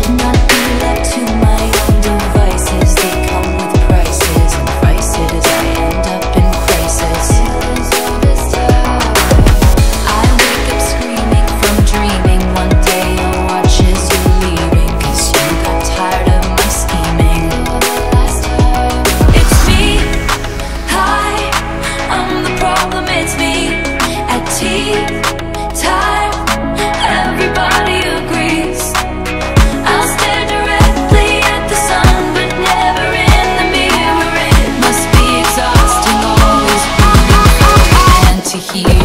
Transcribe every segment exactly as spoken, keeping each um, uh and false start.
Not be left to my own devices. They come with prices and vices. I end up in crisis. I wake up screaming from dreaming. One day I'll watch as you're leaving, 'cause you got tired of my scheming. It's me, hi, I'm the problem, it's me. At tea time, everybody agrees. I'll stare directly at the sun, but never in the mirror. It must be exhausting, always rooting for a hand to heal.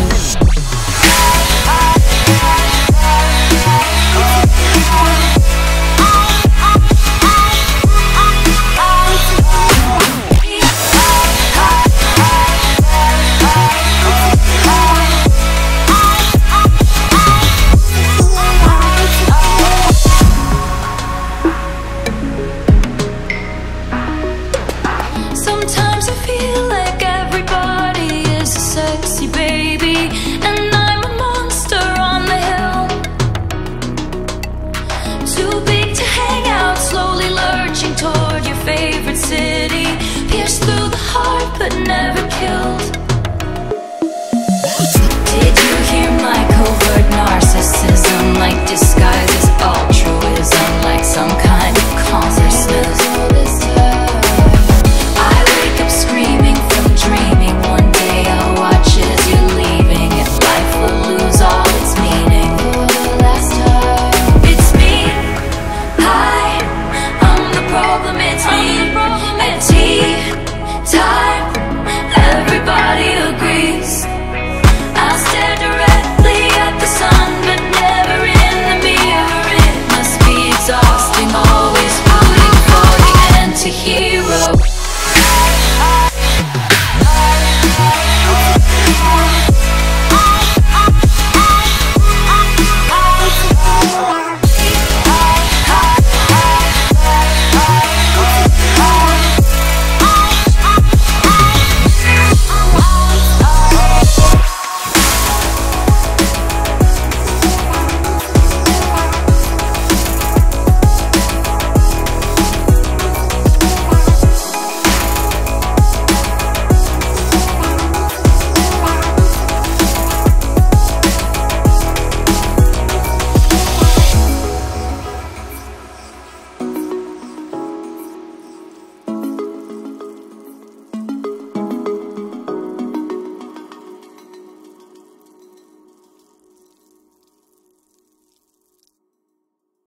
Sometimes I feel like everybody is a sexy baby, and I'm a monster on the hill. Too big to hang out, slowly lurching toward your favorite city. Pierced through the heart but never killed. Did you hear my covert narcissism? Like disguises altruism, like some